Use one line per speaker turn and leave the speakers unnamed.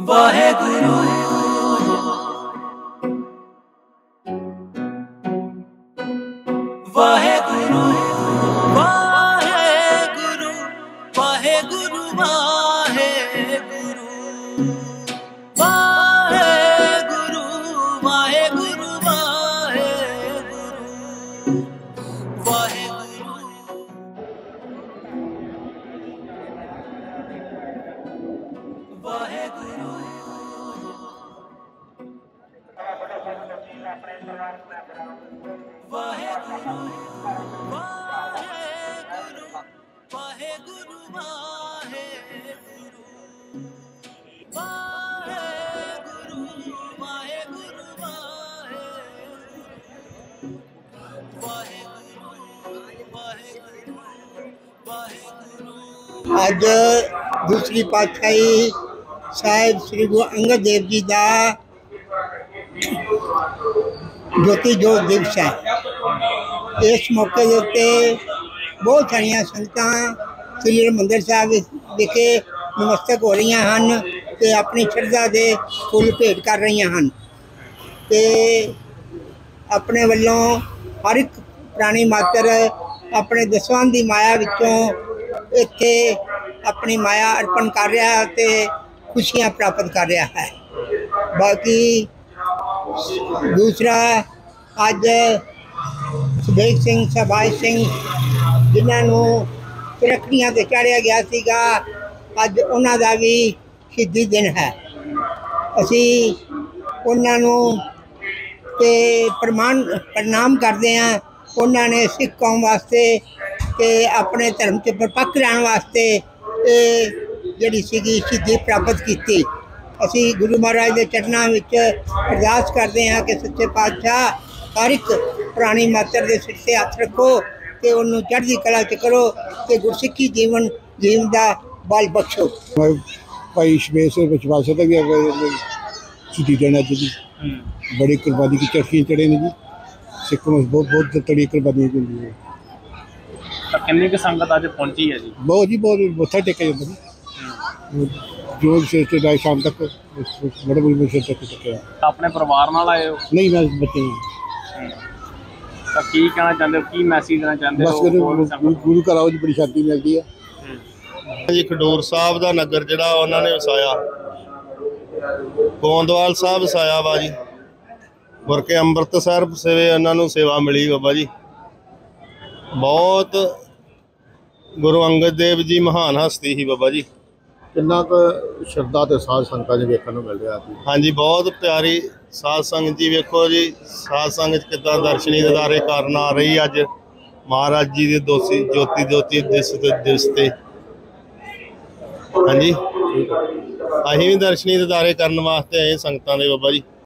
वाहेगुरु वाहेगुरु वाहेगुरु वाहेगुरु वाहेगुरु वाहेगुरु वाहेगुरु वाहेगुरु वाहेगुरु वाहेगुरु वाहेगुरु वाहेगुरु वाहेगुरु वाहेगुरु वाहेगुरु वाहेगुरु वाहेगुरु।
अज दूसरी पातशाही साहिब श्री गुरु अंगद देव जी का ज्योति जोत दिवस है। इस मौके के उत्ते बहुत सारिया संगतां श्री हरिमंदिर साहिब विखे नमस्तक हो रही हैं ते अपनी श्रद्धा के फुल भेंट कर रही हैं ते अपने वल्लों हर एक प्राणी मात्र अपने दसवां की माया विचों इत्थे अपनी माया अर्पण कर रहा है ते खुशियां प्राप्त कर रहा है। बाकी दूसरा अज सुबेग सिंह सभाष सिंह जिन्होंने तरक्कियां ते चाढ़िया गया सीगा, अज उन्हां दा भी शहीदी दिन है। असी उन्होंने ते प्रणाम करते हैं। उन्होंने सिख कौम वास्ते ते अपने धर्म च परपक्क रहने वास्ते जिहड़ी सीगी शहीदी प्राप्त की। असी गुरु महाराज के चरणों में अरदास करते हैं कि सच्चे पातशाह हर एक प्राणी मात्र के सिर से हथ रखो तो उन्होंने चढ़ती कला च करो तो गुरसिक्खी जीवन जीवन का बल बख्शो।
भाई शमेश विश्वास का भी शहीदी देना जी बड़ी कुर्बानी की चरखी चढ़े ने जी। सिख में बहुत बहुत तड़ी कुर्बानी की
कितनी संगत अज पहुंची है जी?
बहुत जी बहुत मत्था टेका जाता जी जो सिर से लाए शाम तक बड़े बड़े सिर तक टेके।
अपने परिवार नाल आए हो?
नहीं मैं बच्चे
तो की कहना चाहते हो, की मैसेज देना चाहते हो?
बस गुरु घर आओ जी बड़ी शांति मिलती है
जी। खडूर साहब का नगर जिहड़ा उन्होंने वसाया, गोंदवाल साहब वसाया वा जी। मुड़ के अमृतसर सेवे उन्होंने सेवा मिली बाबा जी। बहुत गुरु अंगद देव जी महान हस्ती ही बाबा जी।
कितना श्रद्धा ते साध संगत वेखण नूं मिल रहा है।
हाँ जी बहुत प्यारी साध संगत जी। वेखो जी साध संगत कितना दर्शनी दीदारे करन आ रही अज महाराज जी के ज्योति दिवस ते। हाँ जी असीं भी दर्शनी दीदारे करन वास्ते आए संगतां दे बाबा जी।